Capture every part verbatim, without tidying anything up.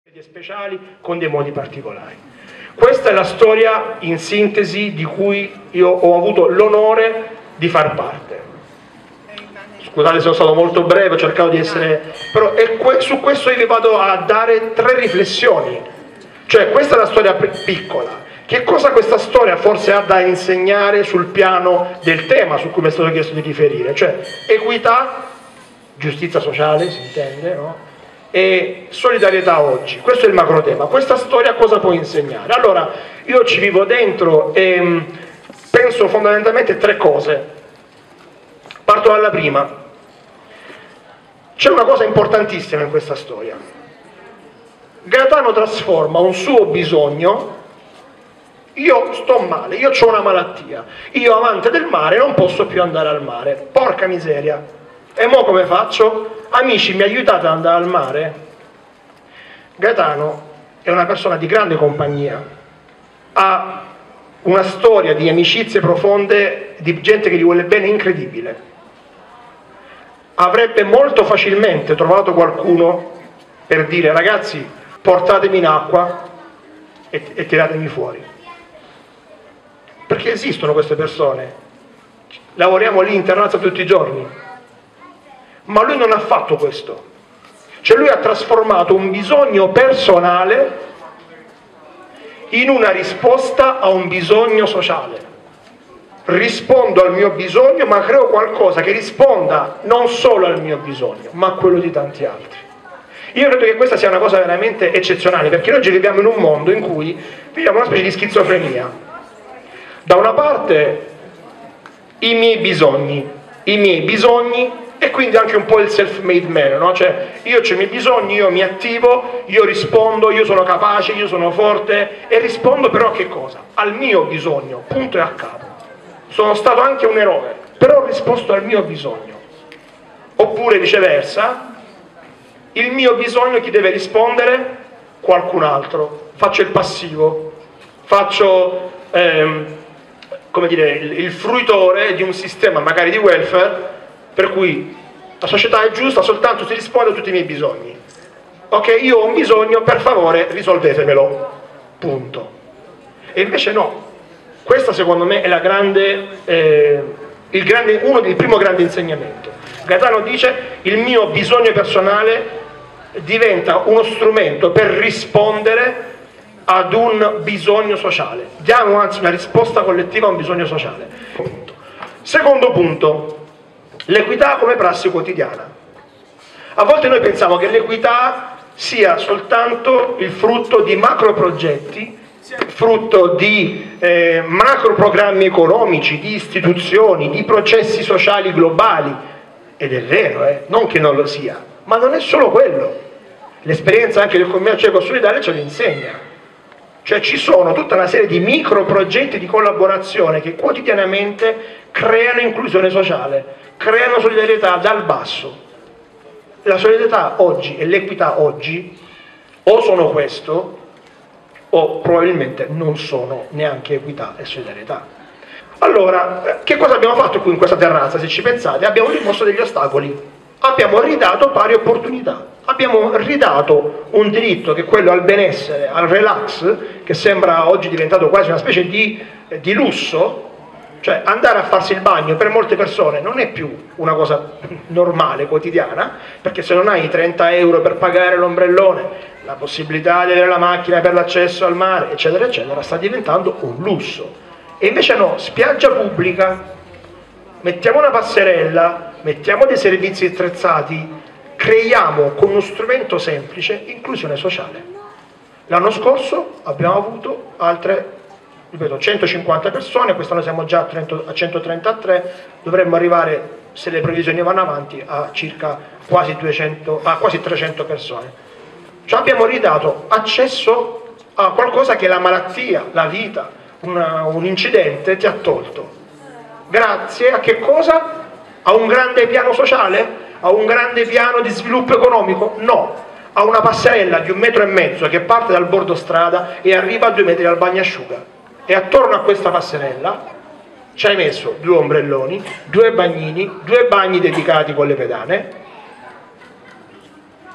speciali con dei modi particolari. Questa è la storia in sintesi di cui io ho avuto l'onore di far parte. Scusate se sono stato molto breve, ho cercato di essere... però è que... su questo io vi vado a dare tre riflessioni. Cioè, questa è la storia piccola. Che cosa questa storia forse ha da insegnare sul piano del tema su cui mi è stato chiesto di riferire? Cioè, equità, giustizia sociale, si intende, no? E solidarietà oggi. Questo è il macro tema. Questa storia cosa può insegnare? Allora, io ci vivo dentro e penso fondamentalmente tre cose. Parto dalla prima. C'è una cosa importantissima in questa storia. Gaetano trasforma un suo bisogno. Io sto male, io ho una malattia, io amante del mare non posso più andare al mare, porca miseria. E mo come faccio? Amici, mi aiutate ad andare al mare? Gaetano è una persona di grande compagnia, ha una storia di amicizie profonde, di gente che gli vuole bene incredibile. Avrebbe molto facilmente trovato qualcuno per dire: ragazzi, portatemi in acqua e, e tiratemi fuori. Perché esistono queste persone, lavoriamo lì in terrazza tutti i giorni, ma lui non ha fatto questo. Cioè lui ha trasformato un bisogno personale in una risposta a un bisogno sociale. Rispondo al mio bisogno, ma creo qualcosa che risponda non solo al mio bisogno, ma a quello di tanti altri. Io credo che questa sia una cosa veramente eccezionale, perché oggi viviamo in un mondo in cui viviamo una specie di schizofrenia. Da una parte i miei bisogni, i miei bisogni e quindi anche un po' il self-made man, no? Cioè io ho i miei bisogni, io mi attivo, io rispondo, io sono capace, io sono forte e rispondo però a che cosa? Al mio bisogno, punto e a capo. Sono stato anche un eroe, però ho risposto al mio bisogno. Oppure viceversa, il mio bisogno chi deve rispondere? Qualcun altro. Faccio il passivo, faccio... Ehm, come dire, il, il fruitore di un sistema magari di welfare per cui la società è giusta soltanto se risponde a tutti i miei bisogni. Ok, io ho un bisogno, per favore risolvetemelo, punto. E invece no, questa secondo me è la grande, eh, il grande, uno del primo grande insegnamento. Gaetano dice: il mio bisogno personale diventa uno strumento per rispondere ad un bisogno sociale. Diamo anzi una risposta collettiva a un bisogno sociale. Punto. Secondo punto, l'equità come prassi quotidiana. A volte noi pensiamo che l'equità sia soltanto il frutto di macro progetti, frutto di eh, macro programmi economici, di istituzioni, di processi sociali globali. Ed è vero, eh? Non che non lo sia, ma non è solo quello. L'esperienza anche del commercio ecosolidale ce lo insegna. Cioè ci sono tutta una serie di micro progetti di collaborazione che quotidianamente creano inclusione sociale, creano solidarietà dal basso. La solidarietà oggi e l'equità oggi o sono questo o probabilmente non sono neanche equità e solidarietà. Allora, che cosa abbiamo fatto qui in questa terrazza? Se ci pensate, abbiamo rimosso degli ostacoli, abbiamo ridato pari opportunità. Abbiamo ridato un diritto che è quello al benessere, al relax, che sembra oggi diventato quasi una specie di, eh, di lusso. Cioè andare a farsi il bagno per molte persone non è più una cosa normale, quotidiana, perché se non hai trenta euro per pagare l'ombrellone, la possibilità di avere la macchina per l'accesso al mare, eccetera, eccetera, sta diventando un lusso. E invece no, spiaggia pubblica, mettiamo una passerella, mettiamo dei servizi attrezzati, creiamo con uno strumento semplice inclusione sociale. L'anno scorso abbiamo avuto altre, ripeto, centocinquanta persone, quest'anno siamo già a centotrentatré, dovremmo arrivare, se le previsioni vanno avanti, a circa quasi, duecento, a quasi trecento persone. Cioè abbiamo ridato accesso a qualcosa che la malattia, la vita, una, un incidente ti ha tolto. Grazie a che cosa? A un grande piano sociale? A un grande piano di sviluppo economico? No, a una passerella di un metro e mezzo che parte dal bordo strada e arriva a due metri dal bagnasciuga. E attorno a questa passerella ci hai messo due ombrelloni, due bagnini, due bagni dedicati con le pedane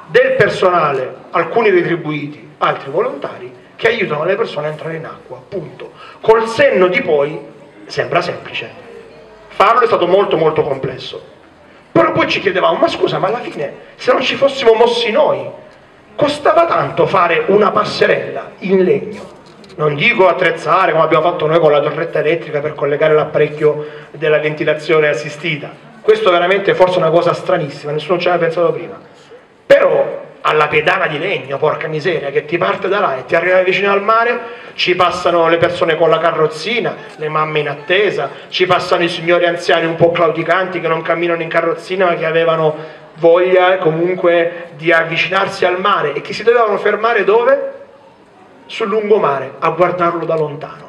del personale, alcuni retribuiti, altri volontari, che aiutano le persone a entrare in acqua, punto. Col senno di poi sembra semplice, farlo è stato molto molto complesso, però poi ci chiedevamo, ma scusa, ma alla fine se non ci fossimo mossi noi, costava tanto fare una passerella in legno? Non dico attrezzare come abbiamo fatto noi con la torretta elettrica per collegare l'apparecchio della ventilazione assistita, questo veramente forse è una cosa stranissima, nessuno ci aveva pensato prima, però alla pedana di legno, porca miseria, che ti parte da là e ti arriva vicino al mare, ci passano le persone con la carrozzina, le mamme in attesa, ci passano i signori anziani un po' claudicanti che non camminano in carrozzina ma che avevano voglia comunque di avvicinarsi al mare e che si dovevano fermare dove? Sul lungomare, a guardarlo da lontano.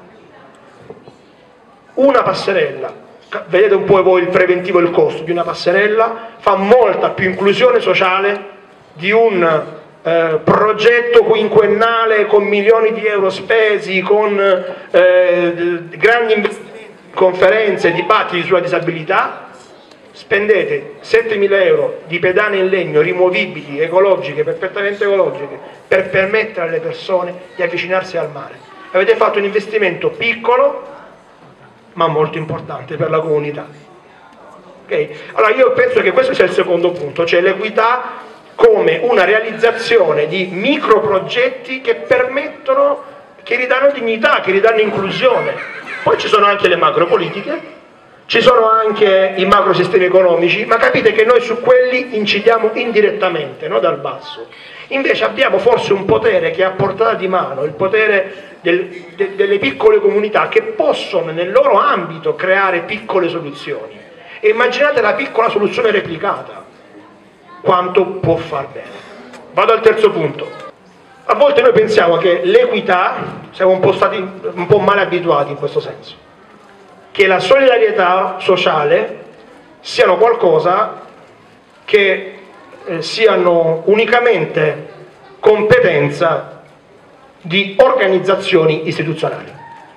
Una passerella, vedete un po' voi il preventivo e il costo di una passerella, fa molta più inclusione sociale di un eh, progetto quinquennale con milioni di euro spesi, con eh, grandi investimenti, conferenze, dibattiti sulla disabilità. Spendete settemila euro di pedane in legno rimovibili, ecologiche, perfettamente ecologiche, per permettere alle persone di avvicinarsi al mare. Avete fatto un investimento piccolo ma molto importante per la comunità. Okay? Allora io penso che questo sia il secondo punto, cioè l'equità come una realizzazione di microprogetti che permettono, che ridanno dignità, che ridanno inclusione. Poi ci sono anche le macropolitiche, ci sono anche i macrosistemi economici, ma capite che noi su quelli incidiamo indirettamente, no? Dal basso. Invece abbiamo forse un potere che è a portata di mano, il potere del, de, delle piccole comunità che possono nel loro ambito creare piccole soluzioni. E immaginate la piccola soluzione replicata, quanto può far bene. Vado al terzo punto. A volte noi pensiamo che l'equità, siamo un po' stati un po' male abituati in questo senso, che la solidarietà sociale siano qualcosa che eh, siano unicamente competenza di organizzazioni istituzionali.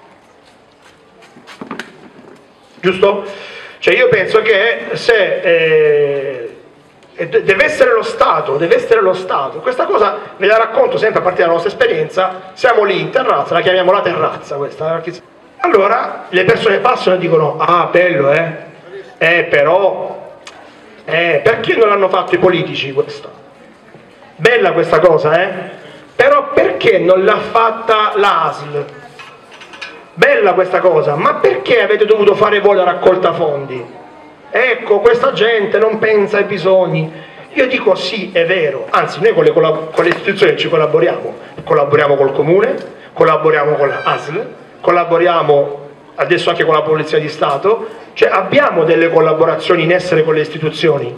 Giusto? Cioè io penso che se eh, deve essere lo Stato, deve essere lo Stato, questa cosa ve la racconto sempre a partire dalla nostra esperienza, siamo lì in terrazza, la chiamiamo la terrazza questa. Allora le persone passano e dicono, ah bello eh, eh però, eh, perché non l'hanno fatto i politici questo? Bella questa cosa eh, però perché non l'ha fatta l'A S L? Bella questa cosa, ma perché avete dovuto fare voi la raccolta fondi? Ecco, questa gente non pensa ai bisogni. Io dico sì, è vero, anzi noi con le, con le istituzioni ci collaboriamo, collaboriamo col Comune, collaboriamo con la A S L, collaboriamo adesso anche con la Polizia di Stato, cioè abbiamo delle collaborazioni in essere con le istituzioni,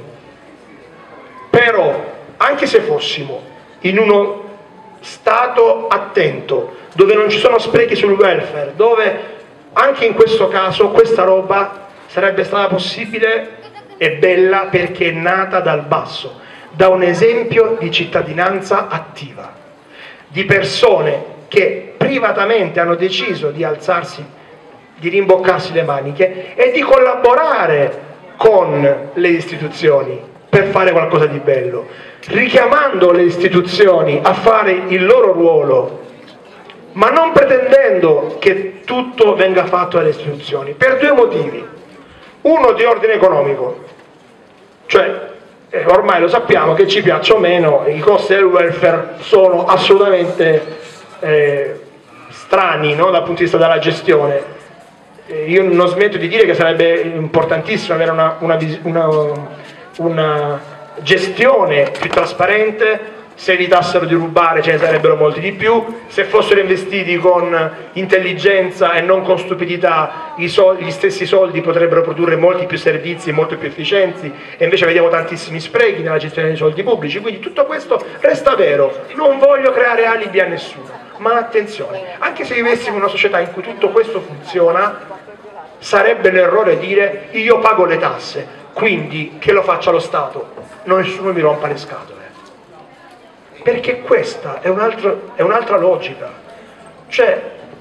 però anche se fossimo in uno Stato attento, dove non ci sono sprechi sul welfare, dove anche in questo caso questa roba sarebbe stata possibile e bella perché è nata dal basso, da un esempio di cittadinanza attiva, di persone che privatamente hanno deciso di alzarsi, di rimboccarsi le maniche e di collaborare con le istituzioni per fare qualcosa di bello, richiamando le istituzioni a fare il loro ruolo, ma non pretendendo che tutto venga fatto dalle istituzioni, per due motivi. Uno di ordine economico, cioè eh, ormai lo sappiamo che ci piaccia o meno, i costi del welfare sono assolutamente eh, strani, no? Dal punto di vista della gestione. Eh, io non smetto di dire che sarebbe importantissimo avere una, una, una, una gestione più trasparente. Se evitassero di rubare ce ne sarebbero molti di più, se fossero investiti con intelligenza e non con stupidità i soldi, gli stessi soldi potrebbero produrre molti più servizi, molto più efficienti, e invece vediamo tantissimi sprechi nella gestione dei soldi pubblici. Quindi tutto questo resta vero, non voglio creare alibi a nessuno, ma attenzione, anche se vivessimo in una società in cui tutto questo funziona, sarebbe l'errore dire io pago le tasse, quindi che lo faccia lo Stato, nessuno mi rompa le scatole. Perché questa è un'altra è un'altra logica, cioè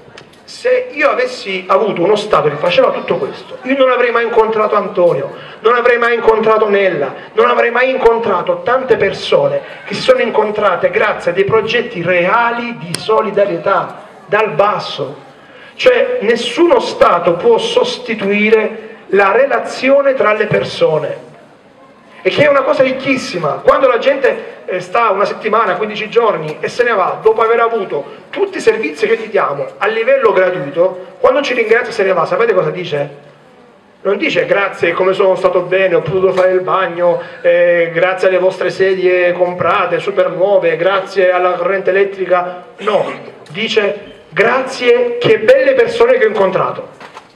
Se io avessi avuto uno Stato che faceva tutto questo, io non avrei mai incontrato Antonio, non avrei mai incontrato Nella, non avrei mai incontrato tante persone che si sono incontrate grazie a dei progetti reali di solidarietà dal basso. Cioè nessuno Stato può sostituire la relazione tra le persone, e che è una cosa ricchissima. Quando la gente eh, sta una settimana, quindici giorni e se ne va dopo aver avuto tutti i servizi che gli diamo a livello gratuito, quando ci ringrazia se ne va, sapete cosa dice? Non dice grazie, come sono stato bene, ho potuto fare il bagno, eh, grazie alle vostre sedie comprate, super nuove, grazie alla corrente elettrica. No, dice grazie, che belle persone che ho incontrato.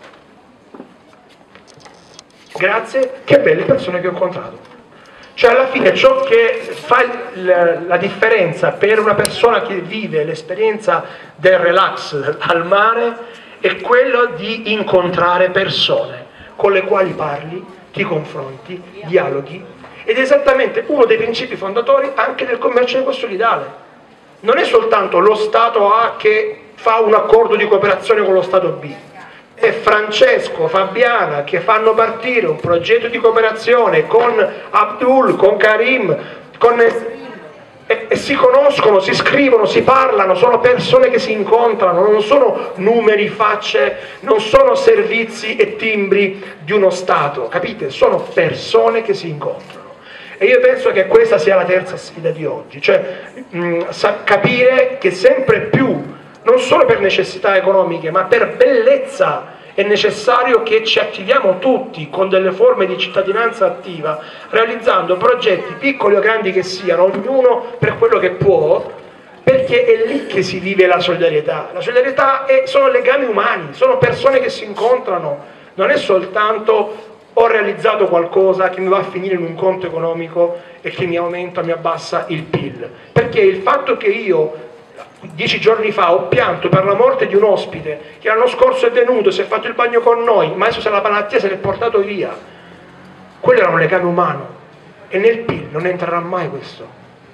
Grazie, che belle persone che ho incontrato. Cioè alla fine ciò che fa la differenza per una persona che vive l'esperienza del relax al mare è quello di incontrare persone con le quali parli, ti confronti, dialoghi, ed è esattamente uno dei principi fondatori anche del commercio solidale. Non è soltanto lo Stato A che fa un accordo di cooperazione con lo Stato B, è Francesco, Fabiana che fanno partire un progetto di cooperazione con Abdul, con Karim, con... E, e si conoscono, si scrivono, si parlano, sono persone che si incontrano, non sono numeri, facce, non sono servizi e timbri di uno Stato, capite? Sono persone che si incontrano. E io penso che questa sia la terza sfida di oggi, cioè mh, capire che sempre più, non solo per necessità economiche, ma per bellezza, è necessario che ci attiviamo tutti con delle forme di cittadinanza attiva, realizzando progetti piccoli o grandi che siano, ognuno per quello che può, perché è lì che si vive la solidarietà. La solidarietà è, sono legami umani, sono persone che si incontrano, non è soltanto ho realizzato qualcosa che mi va a finire in un conto economico e che mi aumenta, mi abbassa il P I L. Perché il fatto che io dieci giorni fa ho pianto per la morte di un ospite che l'anno scorso è venuto, si è fatto il bagno con noi, ma adesso se la malattia se l'è portato via, quello era un legame umano, e nel P I L non entrerà mai questo.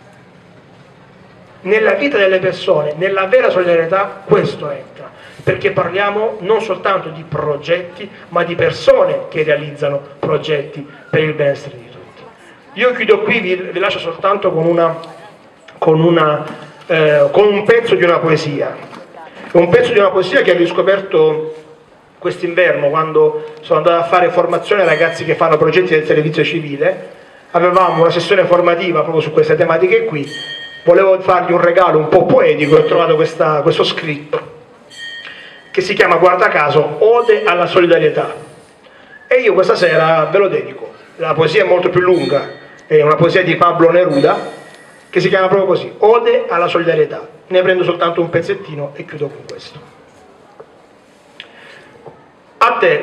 Nella vita delle persone, nella vera solidarietà, questo entra, perché parliamo non soltanto di progetti, ma di persone che realizzano progetti per il benessere di tutti. Io chiudo qui, vi, vi lascio soltanto con una, con una Eh, con un pezzo di una poesia, un pezzo di una poesia che ho riscoperto quest'inverno quando sono andato a fare formazione ai ragazzi che fanno progetti del servizio civile. Avevamo una sessione formativa proprio su queste tematiche qui, volevo fargli un regalo un po' poetico e ho trovato questa, questo scritto che si chiama, guarda caso, Ode alla solidarietà, e io questa sera ve lo dedico. La poesia è molto più lunga, è una poesia di Pablo Neruda che si chiama proprio così, Ode alla solidarietà. Ne prendo soltanto un pezzettino e chiudo con questo. A te,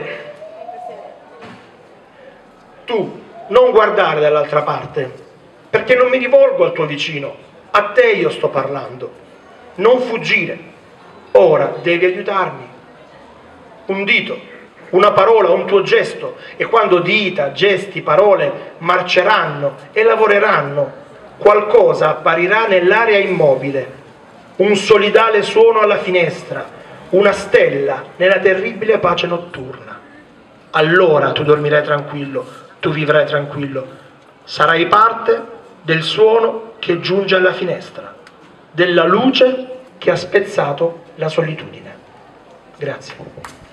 tu non guardare dall'altra parte, perché non mi rivolgo al tuo vicino, a te io sto parlando. Non fuggire, ora devi aiutarmi. Un dito, una parola, un tuo gesto, e quando dita, gesti, parole marceranno e lavoreranno, qualcosa apparirà nell'area immobile, un solidale suono alla finestra, una stella nella terribile pace notturna. Allora tu dormirai tranquillo, tu vivrai tranquillo, sarai parte del suono che giunge alla finestra, della luce che ha spezzato la solitudine. Grazie.